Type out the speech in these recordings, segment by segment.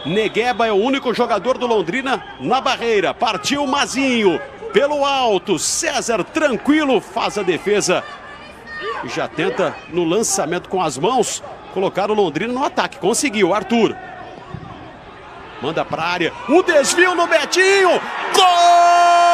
Negueba é o único jogador do Londrina na barreira. Partiu Mazinho pelo alto. César tranquilo faz a defesa. E já tenta no lançamento com as mãos colocar o Londrina no ataque. Conseguiu, Arthur. Manda para a área. O desvio no Betinho. Gol!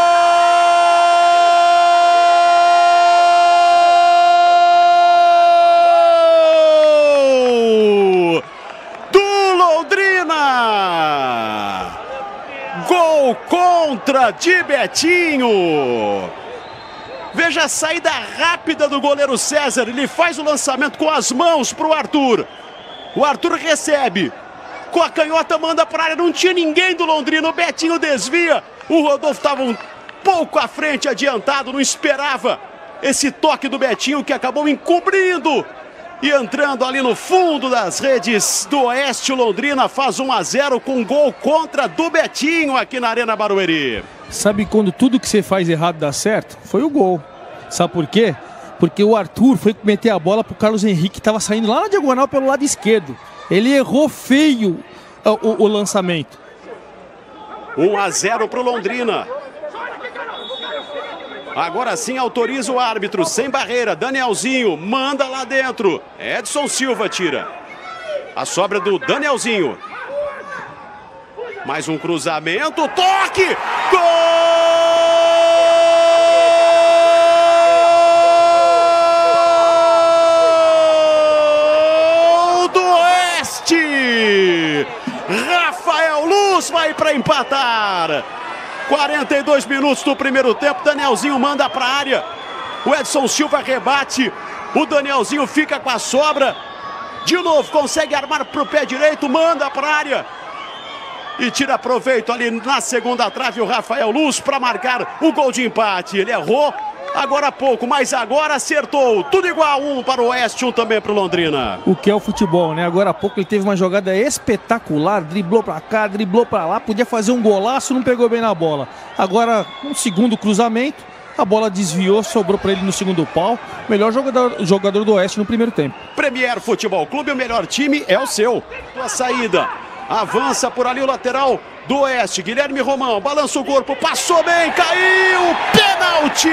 Gol contra de Betinho. Veja a saída rápida do goleiro César. Ele faz o lançamento com as mãos para o Arthur. O Arthur recebe. Com a canhota manda para a área. Não tinha ninguém do Londrina. O Betinho desvia. O Rodolfo estava um pouco à frente, adiantado. Não esperava esse toque do Betinho que acabou encobrindo. E entrando ali no fundo das redes do Oeste, o Londrina faz 1-0 com gol contra do Betinho aqui na Arena Barueri. Sabe quando tudo que você faz errado dá certo? Foi o gol. Sabe por quê? Porque o Arthur foi meter a bola pro Carlos Henrique, que estava saindo lá na diagonal pelo lado esquerdo. Ele errou feio o lançamento. 1-0 pro Londrina. Agora sim autoriza o árbitro, sem barreira, Danielzinho, manda lá dentro. Edson Silva tira. A sobra do Danielzinho. Mais um cruzamento, toque! Gol do Oeste! Rafael Luz vai para empatar. 42 minutos do primeiro tempo, Danielzinho manda para a área. O Edson Silva rebate. O Danielzinho fica com a sobra. De novo, consegue armar para o pé direito, manda para a área. E tira proveito ali na segunda trave o Rafael Luz para marcar o gol de empate. Ele errou agora há pouco, mas agora acertou. Tudo igual, 1 para o Oeste, 1 também para o Londrina. O que é o futebol, né? Agora há pouco ele teve uma jogada espetacular, driblou para cá, driblou para lá, podia fazer um golaço, não pegou bem na bola. Agora, um segundo cruzamento, a bola desviou, sobrou para ele no segundo pau. Melhor jogador do Oeste no primeiro tempo. Premier Futebol Clube, o melhor time é o seu. A saída, avança por ali o lateral do Oeste, Guilherme Romão, balança o corpo, passou bem, caiu, pênalti!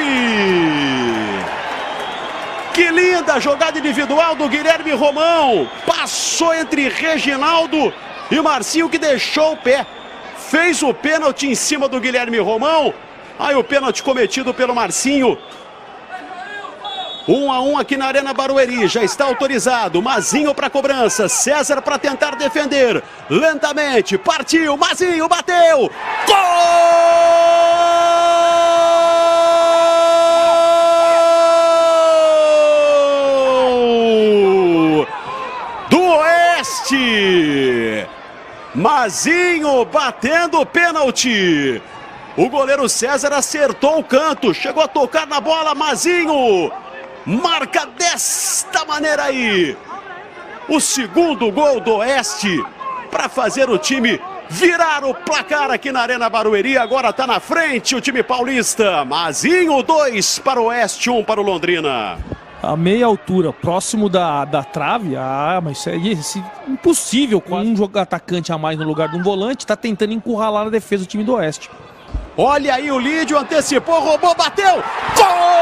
Que linda jogada individual do Guilherme Romão, passou entre Reginaldo e Marcinho, que deixou o pé, fez o pênalti em cima do Guilherme Romão, aí o pênalti cometido pelo Marcinho. 1-1 aqui na Arena Barueri, já está autorizado, Mazinho para cobrança, César para tentar defender, lentamente, partiu, Mazinho bateu, gol do Oeste, Mazinho batendo pênalti, o goleiro César acertou o canto, chegou a tocar na bola, Mazinho marca desta maneira aí o segundo gol do Oeste para fazer o time virar o placar aqui na Arena Barueri. Agora está na frente o time paulista. Mazinho, 2 para o Oeste, 1 para o Londrina. A meia altura, próximo da trave, mas isso é impossível com um atacante a mais no lugar de um volante, está tentando encurralar a defesa do time do Oeste. Olha aí o Lídio, antecipou, roubou, bateu, gol!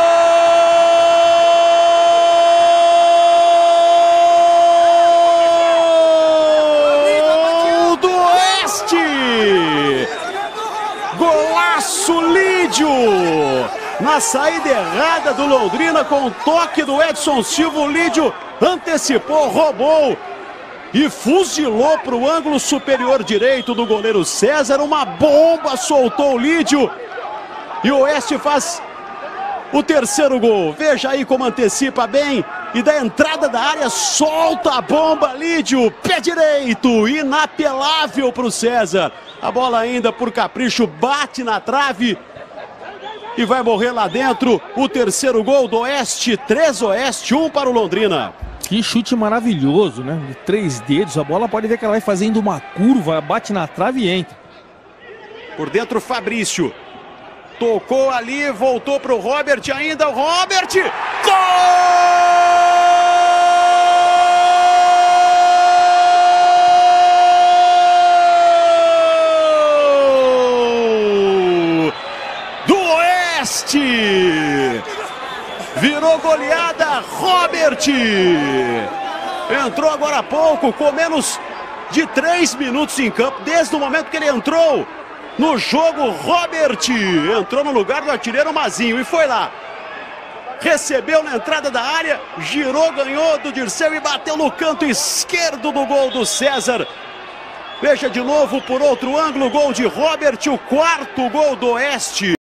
Golaço Lídio! Na saída errada do Londrina, com o toque do Edson Silva, o Lídio antecipou, roubou e fuzilou para o ângulo superior direito do goleiro César. Uma bomba soltou o Lídio e o Oeste faz o terceiro gol. Veja aí como antecipa bem e da entrada da área solta a bomba, Lídio, pé direito, inapelável para o César. A bola ainda por capricho bate na trave e vai morrer lá dentro. O terceiro gol do Oeste, 3 Oeste, 1 para o Londrina. Que chute maravilhoso, né? De 3 dedos, a bola pode ver que ela vai fazendo uma curva, bate na trave e entra. Por dentro Fabrício. Tocou ali, voltou para o Robert ainda, o Robert! Gol! tomou goleada, Robert. Entrou agora há pouco, com menos de 3 minutos em campo, desde o momento que ele entrou no jogo. Robert entrou no lugar do artilheiro Mazinho e foi lá. Recebeu na entrada da área, girou, ganhou do Dirceu e bateu no canto esquerdo do gol do César. Veja de novo por outro ângulo, gol de Robert, o 4º gol do Oeste.